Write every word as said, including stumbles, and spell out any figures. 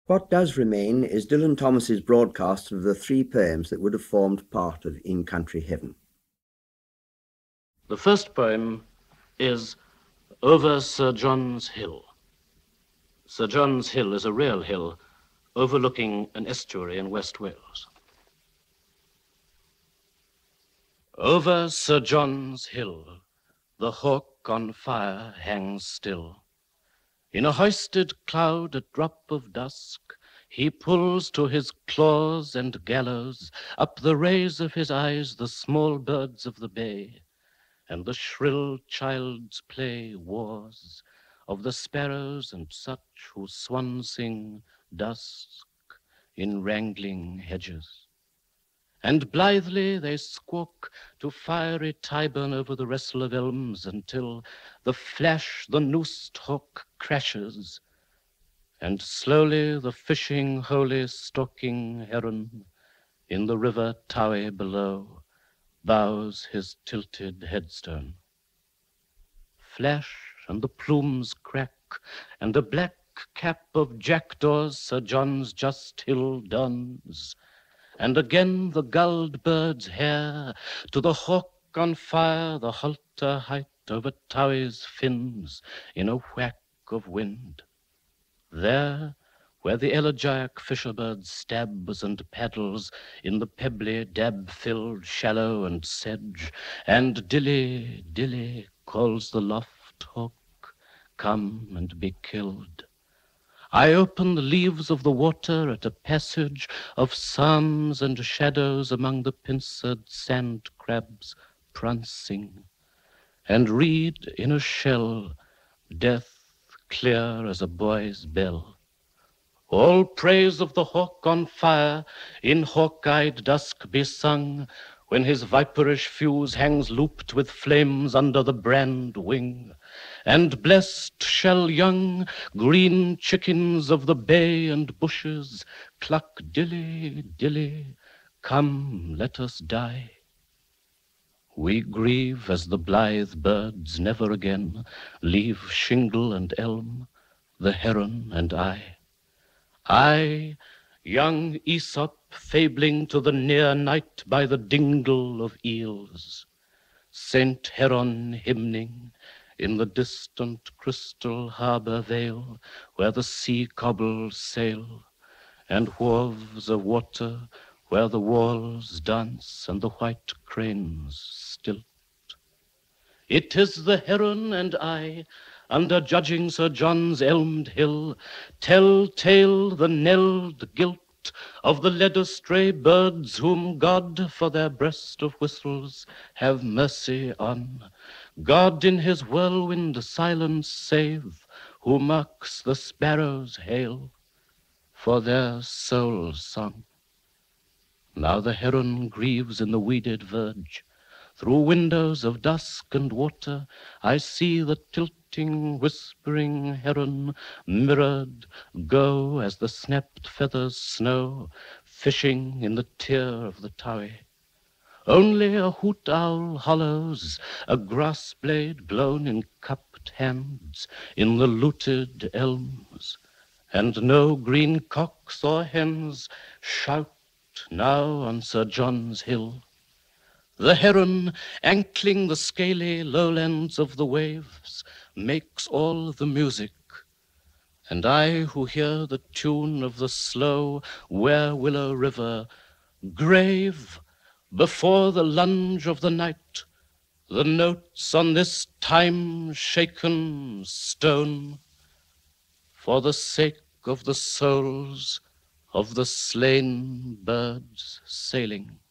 What does remain is Dylan Thomas's broadcast of the three poems that would have formed part of In Country Heaven. The first poem is Over Sir John's Hill. Sir John's Hill is a real hill overlooking an estuary in West Wales. Over Sir John's Hill, the hawk on fire hangs still. In a hoisted cloud at drop of dusk, he pulls to his claws and gallows, up the rays of his eyes, the small birds of the bay, and the shrill child's play wars of the sparrows and such who swan sing dusk in wrangling hedges. And blithely they squawk to fiery Tyburn over the wrestle of elms until the flash the noosed hawk crashes, and slowly the fishing holy stalking heron in the river Towie below bows his tilted headstone. Flash and the plumes crack, and a black cap of jackdaws Sir John's just hill dons, and again the gulled bird's hair to the hawk on fire, the halter height over Towie's fins in a whack of wind. There, where the elegiac fisherbird stabs and paddles in the pebbly, dab-filled shallow and sedge, and dilly, dilly calls the loft hawk, come and be killed. I open the leaves of the water at a passage of psalms and shadows among the pincered sand crabs prancing, and read in a shell death clear as a boy's bell. All praise of the hawk on fire in hawk-eyed dusk be sung, when his viperish fuse hangs looped with flames under the brand wing. And blessed shall young green chickens of the bay and bushes cluck dilly, dilly, come, let us die. We grieve as the blithe birds never again leave shingle and elm, the heron and I. I, young Aesop, fabling to the near night by the dingle of eels, Saint Heron hymning in the distant crystal harbour vale, where the sea cobbles sail, and wharves of water where the walls dance and the white cranes stilt. It is the heron and I, under judging Sir John's elmed hill, tell tale the knelled guilt of the led astray birds whom God for their breast of whistles have mercy on. God in his whirlwind silence save, who mocks the sparrows hail for their soul song. Now the heron grieves in the weeded verge. Through windows of dusk and water I see the tilting, whispering heron mirrored go as the snapped feathers snow, fishing in the tear of the Towie. Only a hoot owl hollows a grass blade blown in cupped hands in the looted elms, and no green cocks or hens shout now on Sir John's hill. The heron, ankling the scaly lowlands of the waves, makes all the music, and I who hear the tune of the slow were-willow river grave before the lunge of the night the notes on this time-shaken stone, for the sake of the souls of the slain birds sailing.